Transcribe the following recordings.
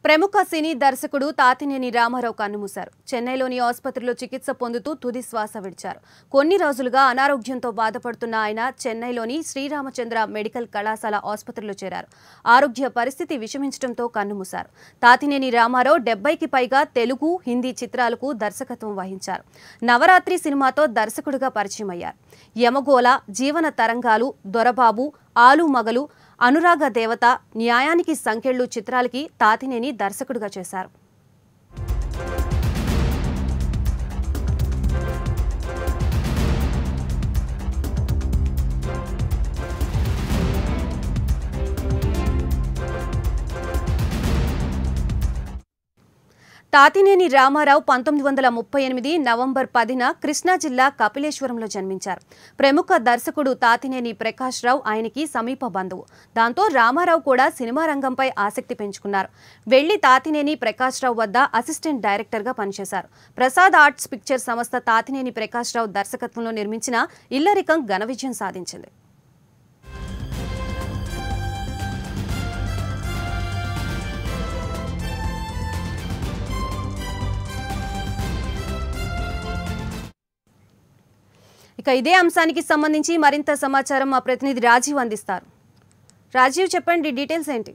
ప్రముఖ సినీ దర్శకుడు తాతినేని రామారావు కన్నుమూశారు. చెన్నైలోని ఆసుపత్రిలో చికిత్స పొందుతూ తుది శ్వాస విడిచారు. కొన్ని రోజులుగా అనారోగ్యంతో బాధపడుతున్న ఆయన చెన్నైలోని శ్రీరామచంద్ర మెడికల్ కళాశాల ఆసుపత్రిలో చేరారు. ఆరోగ్య పరిస్థితి విషమించడంతో కన్నుమూశారు. తాతినేని రామారావు 70కి పైగా తెలుగు, హిందీ చిత్రాలకు దర్శకత్వం వహించారు. నవరాత్రి సినిమాతో దర్శకుడిగా పరిచయం అయ్యారు. యమగోళ, జీవన తరంగాలు, దొరబాబు, ఆలు మగలు, అనురాగ దేవత, న్యాయానికి సంకెళ్ళు చిత్రాలకి తాతినేని దర్శకుడిగా చేశారు. తాతినేని రామారావు 1938 నవంబర్ 10న కృష్ణా జిల్లా కపిలేశ్వరంలో జన్మించారు. ప్రముఖ దర్శకుడు తాతినేని ప్రకాష్ రావు ఆయనకి సమీప బంధువు. దాంతో రామారావు కూడా సినిమా రంగంపై ఆసక్తి పెంచుకున్నారు. వెళ్లి తాతినేని ప్రకాష్ రావు వద్ద అసిస్టెంట్ డైరెక్టర్గా పనిచేశారు. ప్రసాద్ ఆర్ట్స్ పిక్చర్ సంస్థ తాతినేని ప్రకాష్ రావు దర్శకత్వంలో నిర్మించిన ఇల్లరికం ఘన విజయం సాధించింది. ఇక ఇదే అంశానికి సంబంధించి మరింత సమాచారం మా ప్రతినిధి రాజీవ్ అందిస్తారు. రాజీవ్, చెప్పండి, డీటెయిల్స్ ఏంటి?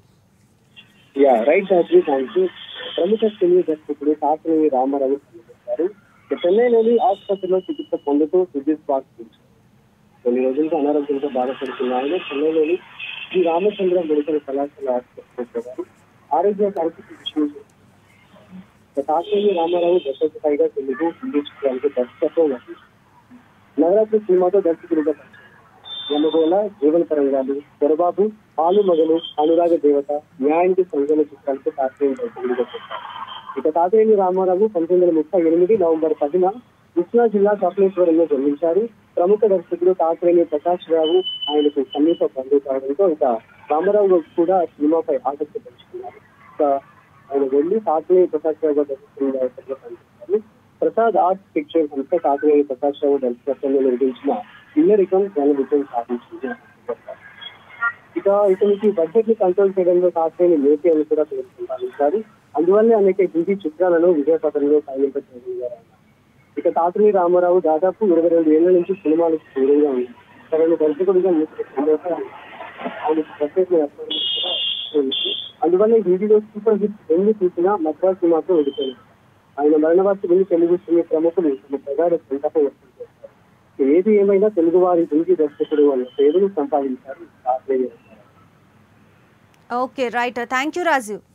ప్రముఖ సినీ దర్శకుడు తాతినేని రామారావు చెన్నైలోని ఆసుపత్రిలో చికిత్స పొందుతూ తుది శ్వాస విడిచారు. కొన్ని రోజులుగా అనారోగ్యంతో బాధపడుతున్న ఆయన చెన్నైలోని శ్రీ రామచంద్ర మెడికల్ కళాశాల ఆసుపత్రి ఆరోగ్య పరిస్థితి విషమించారు. తాతినేని రామారావు 70కి పైగా తెలుగు, హిందీ చిత్రాలకు దర్శకత్వం వహించారు. నవరాత్రి సినిమాతో దర్శకుడిగా యమగోళ, జీవన తరంగాలు, దొరబాబు, ఆలు మగలు, అనురాగ దేవత, న్యాయానికి సంఘాల చిత్రాలకు తాతినేని దర్శకుడిగా చేశారు. ఇక తాతినేని రామారావు 1938 నవంబర్ 10న కృష్ణా జిల్లా కపిలేశ్వరంలో జన్మించారు. ప్రముఖ దర్శకుడు తాతినేని ప్రకాష్ రావు ఆయనకు సమీప బంధువు కావడంతో ఇక రామారావు కూడా సినిమాపై ఆసక్తి పెంచుకున్నారు. ఇక ఆయన వెళ్లి తాతినేని ప్రకాష్ రావు దర్శకుడిగా పనిచేశారు. ప్రసాద్ ఆర్ట్స్ పిక్చర్ సంస్థ తాతినేని ప్రకాష్ రావు దర్శకత్వంలో నిర్మించిన ఇల్లరికం ఘన విజయం సాధించింది. ఇక ఇతనికి బడ్జెట్ ని కంట్రోల్ చేయడంలో తాతినేని మేటి అని కూడా పేర్కొంటారు. అందువల్లే అనేక హిందీ చిత్రాలను విజయపథంలో పయనింపజేయగలిగారు. ఇక తాతినేని రామారావు దాదాపు 22 ఏళ్ల నుంచి సినిమాలకు దూరంగా ఉంది. తనను దర్శకుడిగా అందువల్ల హిందీలో సూపర్ హిట్ ఎన్ని చూసినా మద్రాస్ సినిమాతో ఓడిపోయింది. ఆయన మరణవార్తలు తెలుగు సినీ ప్రముఖులు తమ ప్రగాఢ సంతాపం వ్యక్తం చేస్తారు. ఏది ఏమైనా తెలుగువారి హిందీ దర్శకుడు అన్న పేరును సంపాదించారు. Okay, right. Thank you Rajiv.